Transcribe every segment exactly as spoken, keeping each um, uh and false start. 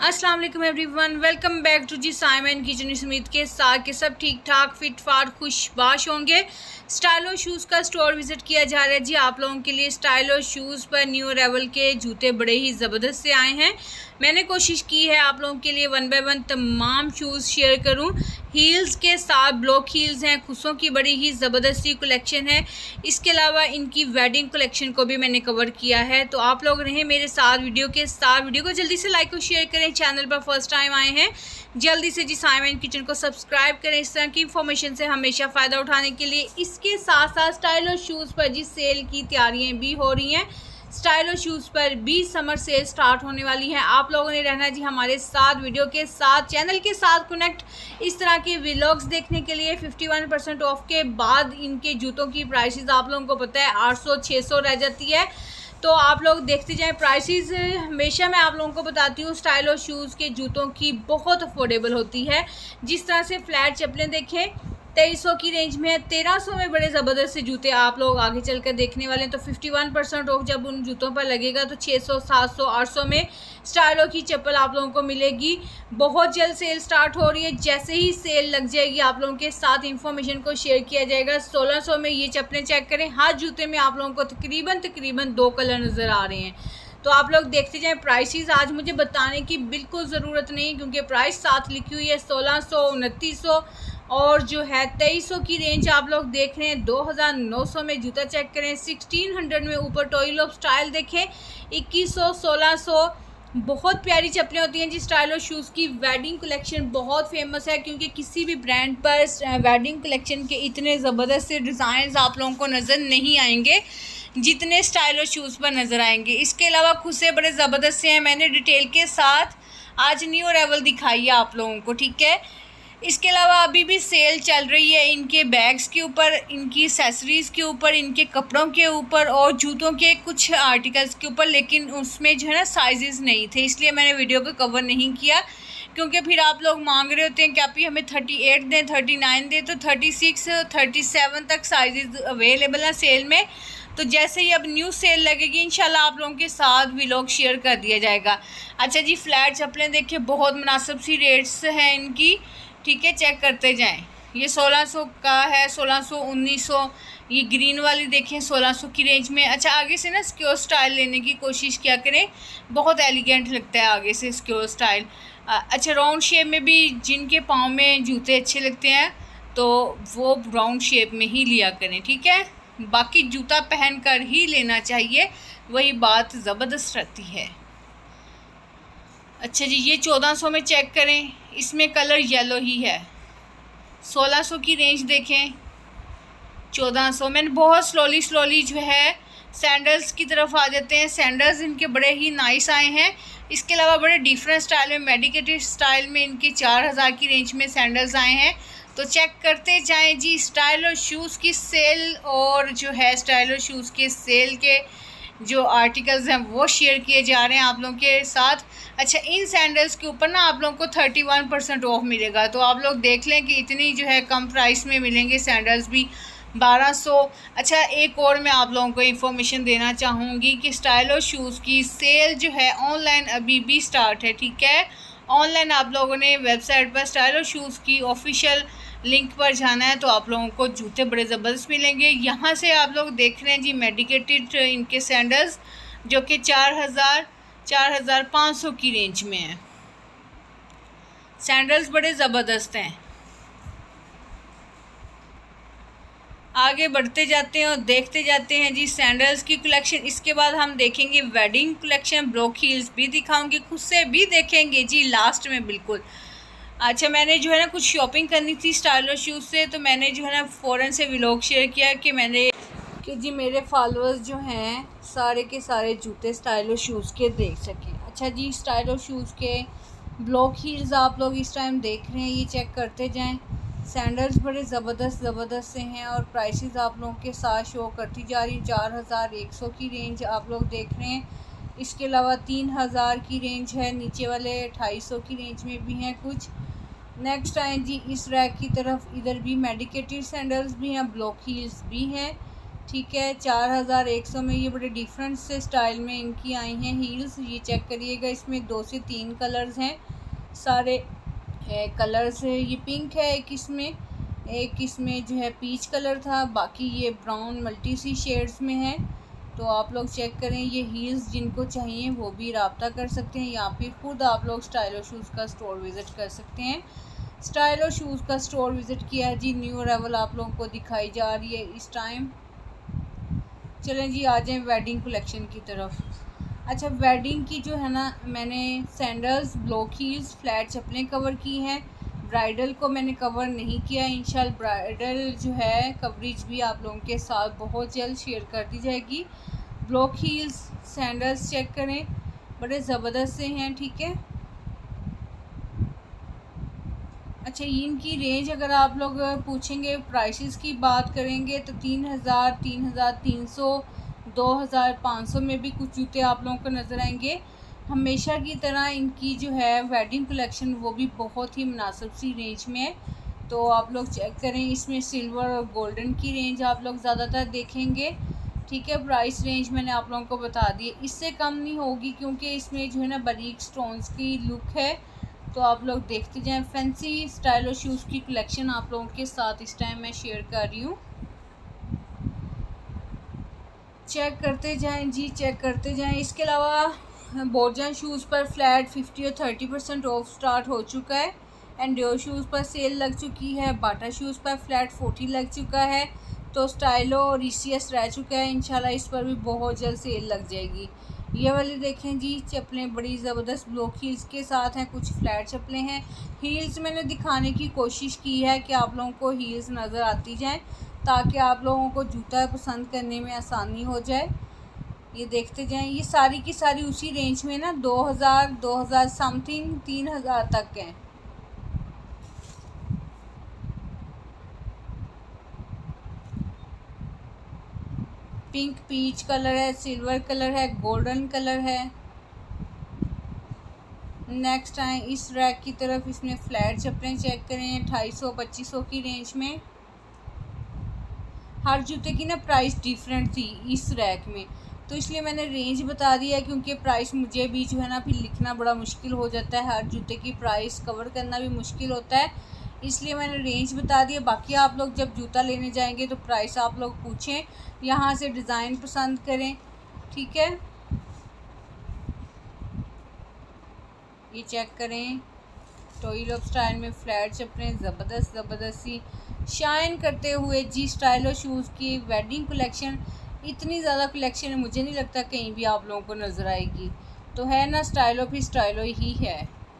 अस्सलाम वालेकुम everyone, welcome back to G Simon kitchen. उम्मीद के साथ के सब ठीक ठाक फिट फाट खुशबाश होंगे। स्टाइलो शूज़ का स्टोर विज़िट किया जा रहा है जी आप लोगों के लिए। स्टाइलो शूज़ पर न्यू अराइवल के जूते बड़े ही ज़बरदस्त से आए हैं। मैंने कोशिश की है आप लोगों के लिए वन बाय वन तमाम शूज़ शेयर करूं। हील्स के साथ ब्लॉक हील्स हैं, खुसों की बड़ी ही ज़बरदस्ती कलेक्शन है। इसके अलावा इनकी वेडिंग कलेक्शन को भी मैंने कवर किया है। तो आप लोग रहें मेरे साथ वीडियो के साथ। वीडियो को जल्दी से लाइक और शेयर करें। चैनल पर फर्स्ट टाइम आए हैं जल्दी से जी साइमन किचन को सब्सक्राइब करें इस तरह की इंफॉर्मेशन से हमेशा फ़ायदा उठाने के लिए। इसके साथ साथ स्टाइलो शूज़ पर जी सेल की तैयारियाँ भी हो रही हैं। स्टाइलो शूज़ पर भी समर सेल स्टार्ट होने वाली है। आप लोगों ने रहना जी हमारे साथ, वीडियो के साथ, चैनल के साथ कनेक्ट। इस तरह के व्लॉग्स देखने के लिए इक्यावन परसेंट ऑफ के बाद इनके जूतों की प्राइसेस आप लोगों को पता है आठ सौ छः सौ रह जाती है। तो आप लोग देखते जाएं प्राइसेस। हमेशा मैं आप लोगों को बताती हूँ स्टाइलो शूज़ के जूतों की बहुत अफोर्डेबल होती है। जिस तरह से फ्लैट चप्पलें देखें तेईस सौ की रेंज में है, तेरह सौ में बड़े ज़बरदस्त से जूते आप लोग आगे चल कर देखने वाले हैं। तो इक्यावन परसेंट ऑफ जब उन जूतों पर लगेगा तो छः सौ सात सौ आठ सौ में स्टाइलो की चप्पल आप लोगों को मिलेगी। बहुत जल्द सेल स्टार्ट हो रही है। जैसे ही सेल लग जाएगी आप लोगों के साथ इंफॉर्मेशन को शेयर किया जाएगा। सोलह सौ में ये चप्पलें चेक करें। हर जूते में आप लोगों को तकरीबन तकरीबन दो कलर नज़र आ रहे हैं। तो आप लोग देखते जाएं प्राइसेस। आज मुझे बताने की बिल्कुल ज़रूरत नहीं क्योंकि प्राइस साथ लिखी हुई है। सोलह सौ उनतीस सौ और जो है तेईस सौ की रेंज आप लोग देख रहे हैं। दो हज़ार नौ सौ में जूता चेक करें। सोलह सौ में ऊपर टॉयल ऑफ स्टाइल देखें। इक्कीस सौ सोलह सौ बहुत प्यारी चप्पलें होती हैं जी। स्टाइलो शूज़ की वेडिंग कलेक्शन बहुत फेमस है क्योंकि किसी भी ब्रांड पर वेडिंग कलेक्शन के इतने ज़बरदस्त से डिज़ाइन आप लोगों को नज़र नहीं आएंगे जितने स्टाइलो शूज़ पर नज़र आएंगे। इसके अलावा खुसे बड़े ज़बरदस्त से हैं। मैंने डिटेल के साथ आज न्यू अराइवल दिखाई है आप लोगों को, ठीक है। इसके अलावा अभी भी सेल चल रही है इनके बैग्स के ऊपर, इनकी एक्सेसरीज़ के ऊपर, इनके कपड़ों के ऊपर और जूतों के कुछ आर्टिकल्स के ऊपर। लेकिन उसमें जो है ना साइजेस नहीं थे, इसलिए मैंने वीडियो को कवर नहीं किया क्योंकि फिर आप लोग मांग रहे होते हैं कि आप ही हमें अड़तीस दें, उनतालीस दें। तो छत्तीस, सैंतीस तक साइजेस अवेलेबल हैं सेल में। तो जैसे ही अब न्यू सेल लगेगी इंशाल्लाह आप लोगों के साथ व्लॉग शेयर कर दिया जाएगा। अच्छा जी, फ्लैट चप्पलें देखिए बहुत मुनासिब सी रेट्स हैं इनकी, ठीक है, चेक करते जाएं। ये सोलह सौ का है, सोलह सौ, उन्नीस सौ। ये ग्रीन वाली देखें सोलह सौ की रेंज में। अच्छा, आगे से ना स्क्योर स्टाइल लेने की कोशिश किया करें, बहुत एलिगेंट लगता है आगे से स्क्योर स्टाइल। अच्छा, राउंड शेप में भी जिनके पाँव में जूते अच्छे लगते हैं तो वो राउंड शेप में ही लिया करें, ठीक है। बाकी जूता पहन कर ही लेना चाहिए, वही बात ज़बरदस्त रहती है। अच्छा जी, ये चौदह सौ में चेक करें, इसमें कलर येलो ही है। सोलह सौ की रेंज देखें, चौदह सौ। मैंने बहुत स्लोली स्लोली जो है सैंडल्स की तरफ आ जाते हैं। सैंडल्स इनके बड़े ही नाइस आए हैं। इसके अलावा बड़े डिफरेंट स्टाइल में, मेडिकेटेड स्टाइल में इनके चार हज़ार की रेंज में सैंडल्स आए हैं। तो चेक करते जाएं जी। स्टाइलो शूज़ की सेल और जो है स्टाइलो शूज़ के सेल के जो आर्टिकल्स हैं वो शेयर किए जा रहे हैं आप लोगों के साथ। अच्छा, इन सैंडल्स के ऊपर ना आप लोगों को इकतीस परसेंट ऑफ मिलेगा। तो आप लोग देख लें कि इतनी जो है कम प्राइस में मिलेंगे सैंडल्स भी, बारह सौ। अच्छा, एक और मैं आप लोगों को इन्फॉर्मेशन देना चाहूँगी कि स्टाइलो शूज़ की सेल जो है ऑनलाइन अभी भी स्टार्ट है, ठीक है। ऑनलाइन आप लोगों ने वेबसाइट पर स्टाइलो शूज़ की ऑफिशियल लिंक पर जाना है तो आप लोगों को जूते बड़े ज़बरदस्त मिलेंगे। यहाँ से आप लोग देख रहे हैं जी मेडिकेटेड इनके सैंडल्स जो कि चार हज़ार चार हज़ार पाँच सौ की रेंज में है। सैंडल्स बड़े ज़बरदस्त हैं। आगे बढ़ते जाते हैं और देखते जाते हैं जी सैंडल्स की कलेक्शन। इसके बाद हम देखेंगे वेडिंग कलेक्शन, ब्लॉक हील्स भी दिखाऊंगी, खुद से भी देखेंगे जी लास्ट में बिल्कुल। अच्छा, मैंने जो है ना कुछ शॉपिंग करनी थी स्टाइलो शूज़ से, तो मैंने जो है ना फ़ौरन से व्लॉग शेयर किया कि मैंने कि जी मेरे फॉलोअर्स जो हैं सारे के सारे जूते स्टाइलो शूज़ के देख सकें। अच्छा जी, स्टाइलो शूज़ के ब्लॉक हील्स आप लोग इस टाइम देख रहे हैं, ये चेक करते जाएं। सैंडल्स बड़े ज़बरदस्त ज़बरदस्त से हैं और प्राइसेस आप लोगों के साथ शो करती जा रही। चार हज़ार एक सौ की रेंज आप लोग देख रहे हैं। इसके अलावा तीन हज़ार की रेंज है, नीचे वाले अट्ठाईस सौ की रेंज में भी हैं कुछ। नेक्स्ट आए जी इस रैक की तरफ, इधर भी मेडिकेटेड सैंडल्स भी हैं, ब्लॉक हील्स भी हैं। ठीक है। चार हज़ार एक सौ में ये बड़े डिफरेंट से स्टाइल में इनकी आई हैं हील्स। ये चेक करिएगा, इसमें दो से तीन कलर्स हैं, सारे कलर्स है। ये पिंक है एक इसमें, एक इसमें जो है पीच कलर था, बाकी ये ब्राउन मल्टी सी शेड्स में है। तो आप लोग चेक करें, ये हील्स जिनको चाहिए वो भी रब्ता कर सकते हैं, या फिर खुद आप लोग स्टाइलो शूज़ का स्टोर विज़िट कर सकते हैं। स्टाइलो शूज़ का स्टोर विज़िट किया है जी, न्यू अराइवल आप लोगों को दिखाई जा रही है इस टाइम। चलें जी, आ जाएँ वेडिंग कलेक्शन की तरफ। अच्छा, वेडिंग की जो है ना, मैंने सैंडल्स, ब्लॉक हील्स, फ्लैट चप्पलें कवर की हैं। ब्राइडल को मैंने कवर नहीं किया। इंशाल्लाह ब्राइडल जो है कवरेज भी आप लोगों के साथ बहुत जल्द शेयर कर दी जाएगी। ब्लॉक हील्स, सैंडल्स चेक करें, बड़े ज़बरदस्त से हैं। ठीक है। अच्छा, इनकी रेंज अगर आप लोग पूछेंगे, प्राइसेस की बात करेंगे तो तीन हज़ार, तीन हज़ार तीन सौ, दो हज़ार पाँच सौ में भी कुछ जूते आप लोगों को नज़र आएंगे। हमेशा की तरह इनकी जो है वेडिंग कलेक्शन वो भी बहुत ही मुनासिब सी रेंज में है। तो आप लोग चेक करें, इसमें सिल्वर और गोल्डन की रेंज आप लोग ज़्यादातर देखेंगे। ठीक है। प्राइस रेंज मैंने आप लोगों को बता दी, इससे कम नहीं होगी क्योंकि इसमें जो है ना बारीक स्टोन्स की लुक है। तो आप लोग देखते जाएं। फैंसी स्टाइलो शूज़ की कलेक्शन आप लोगों के साथ इस टाइम मैं शेयर कर रही हूँ। चेक करते जाएं जी, चेक करते जाएं। इसके अलावा बोर्जन शूज़ पर फ्लैट फिफ्टी और थर्टी परसेंट ऑफ स्टार्ट हो चुका है। एंड डियो शूज़ पर सेल लग चुकी है। बाटा शूज़ पर फ्लैट फोर्टी लग चुका है। तो स्टाइलो और ई सी एस रह चुका है। इंशाल्लाह इस पर भी बहुत जल्द सेल लग जाएगी। ये वाली देखें जी, चप्पलें बड़ी ज़बरदस्त ब्लॉक हील्स के साथ हैं, कुछ फ्लैट चप्पलें हैं। हील्स मैंने दिखाने की कोशिश की है कि आप लोगों को हील्स नज़र आती जाएं, ताकि आप लोगों को जूता पसंद करने में आसानी हो जाए। ये देखते जाएं। ये सारी की सारी उसी रेंज में ना, दो हज़ार, दो हज़ार समथिंग, तीन हज़ार तक हैं। पिंक पीच कलर है, सिल्वर कलर है, गोल्डन कलर है। नेक्स्ट आए इस रैक की तरफ। इसमें फ्लैट चप्पलें चेक करें, अट्ठाईस सौ, पच्चीस सौ की रेंज में। हर जूते की ना प्राइस डिफरेंट थी इस रैक में, तो इसलिए मैंने रेंज बता दी है, क्योंकि प्राइस मुझे भी जो है ना फिर लिखना बड़ा मुश्किल हो जाता है। हर जूते की प्राइस कवर करना भी मुश्किल होता है, इसलिए मैंने रेंज बता दी है। बाकी आप लोग जब जूता लेने जाएंगे तो प्राइस आप लोग पूछें, यहाँ से डिज़ाइन पसंद करें। ठीक है। ये चेक करें, टॉयल ऑफ स्टाइल में फ्लैट चप्पलें ज़बरदस्त ज़बरदस्त सी शाइन करते हुए जी। स्टाइलो शूज़ की वेडिंग कलेक्शन, इतनी ज़्यादा कलेक्शन मुझे नहीं लगता कहीं भी आप लोगों को नज़र आएगी। तो है ना, स्टाइलो भी स्टाइलो ही है।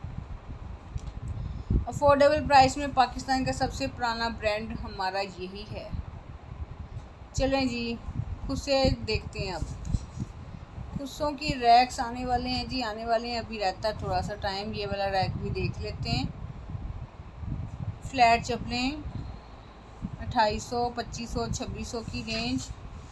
अफोर्डेबल प्राइस में पाकिस्तान का सबसे पुराना ब्रांड हमारा यही है। चलें जी, खुद से देखते हैं। अब खुशों की रैक्स आने वाले हैं जी, आने वाले हैं। अभी रहता है थोड़ा सा टाइम, ये वाला रैक भी देख लेते हैं। फ्लैट चप्पलें अट्ठाईस सौ, पच्चीस सौ, छब्बीस सौ की रेंज।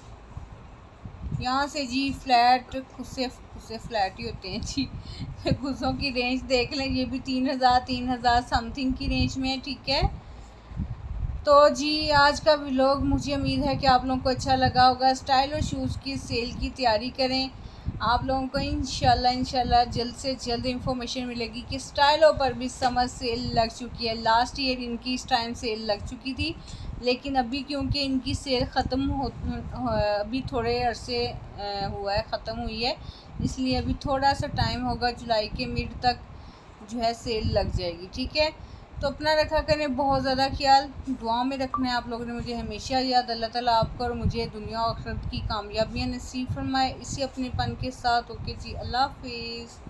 यहाँ से जी फ्लैट खुद से खुद से फ्लैट ही होते हैं जी। खुशों की रेंज देख लें, ये भी तीन हज़ार, तीन हज़ार समथिंग की रेंज में है। ठीक है। तो जी आज का व्लॉग मुझे उम्मीद है कि आप लोगों को अच्छा लगा होगा। स्टाइलो शूज़ की सेल की तैयारी करें। आप लोगों को इंशाल्लाह इंशाल्लाह जल्द से जल्द इंफॉर्मेशन मिलेगी कि स्टाइलो पर भी समर सेल लग चुकी है। लास्ट ईयर इनकी इस टाइम सेल लग चुकी थी, लेकिन अभी क्योंकि इनकी सेल ख़त्म हो, अभी थोड़े अरसे हुआ है, ख़त्म हुई है, इसलिए अभी थोड़ा सा टाइम होगा, जुलाई के मिड तक जो है सेल लग जाएगी। ठीक है। तो अपना रखा करें बहुत ज़्यादा ख्याल, दुआ में रखना है आप लोगों ने मुझे हमेशा याद। अल्लाह ताला आपको और मुझे दुनिया और आखिरत की कामयाबियाँ नसीब फरमाए, इसी अपनेपन के साथ। ओके जी, अल्लाह हाफिज़।